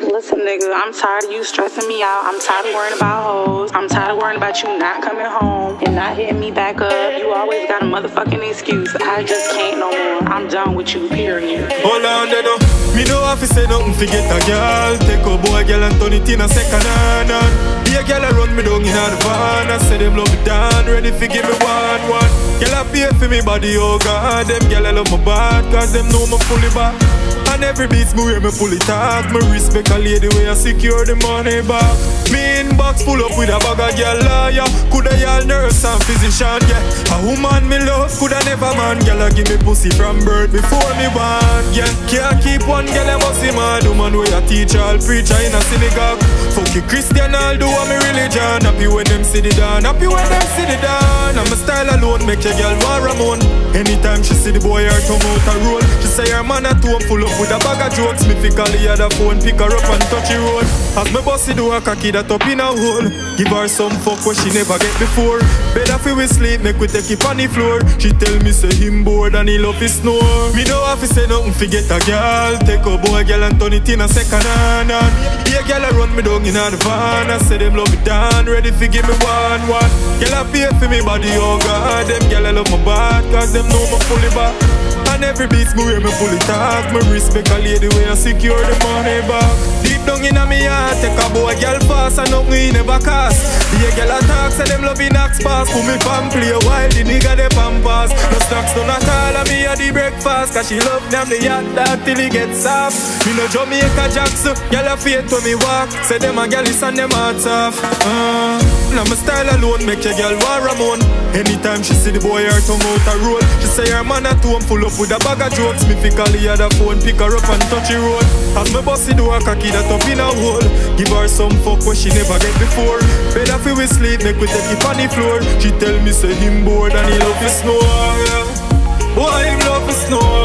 Listen, nigga, I'm tired of you stressing me out. I'm tired of worrying about hoes. I'm tired of worrying about you not coming home and not hitting me back up. You always got a motherfucking excuse. I just can't no more. I'm done with you, period. Hold on, they know. Me no have to say nothing, forget a girl. Take a boy, girl, and turn it in a second hand. Be a girl, I run me down in a van. I say them love me down, ready to give me one. Girl, I pay for me body, oh God. Them girl, I love my bad, cause them know me fully back. And every beats me wear me pull it off. Me respect a lady way I secure the money back. Me inbox full up with a bag of girl lawyer. Coulda y'all nurse and physician, yeah. A woman me love, coulda never man. Girl I give me pussy from birth before me born, yeah. Can't keep one girl I must see mad. Woman way a teacher, all preacher in a synagogue. Fuck you Christian, I'll do what me religion. Happy when them see the dawn, happy when them see the dawn. And my style alone make your girl war Ramon. Anytime she see the boy her tongue out a roll. She say her man at home full up with a bag of jokes. Me fi call the other phone, pick her up and touch the road. As me bossy do a cocky that up in a hole. Give her some fuck what she never get before. Better fi we sleep, make we take it on the floor. She tell me say him bored and he love his snore. Me no have to say nothing, forget a girl. Take a boy girl and turn it in a second hand. Yeah, girl I run me down in a van. I say them love me down, ready fi give me one. Girl I pay for me body, oh God. Them girl I love my bad, cause them know me fully back. And every beats me wear me pull it off. Me respect a lady way I secure the money back. Deep down in a me heart, take a boy girl fast and nothing he never cost. The girl a talk, say them love in Knaxx pass. Put me pan play while the nigga they pampas. No snacks done at all and me a the breakfast. Cause she love them the yacht dog till he gets soft. Me no Jamaica Jackson, girl a faith when me walk. Say them a girl is and them hearts off. Now my style alone make your girl war Ramon. Anytime she see the boy her tongue out a roll. She say her man at home full up with a bag of jokes. Me fi call the other phone, pick her up and touch the road. As me bossy do a cocky that up in a hole. Give her some fuck what she never get before. Better fi we sleep, make we take it on the floor. She tell me say him bored and he love his snore, yeah. Boy him love his snore.